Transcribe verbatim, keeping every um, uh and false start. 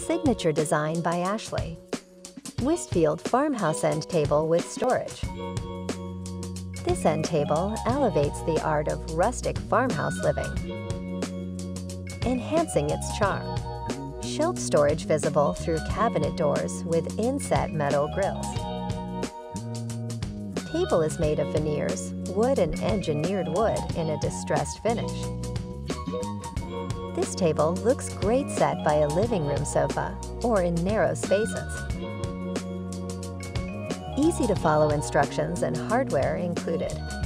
Signature design by Ashley. Westfield farmhouse end table with storage. This end table elevates the art of rustic farmhouse living, enhancing its charm. Shelf storage visible through cabinet doors with inset metal grills. Table is made of veneers, wood and engineered wood in a distressed finish. This table looks great set by a living room sofa or in narrow spaces. Easy to follow instructions and hardware included.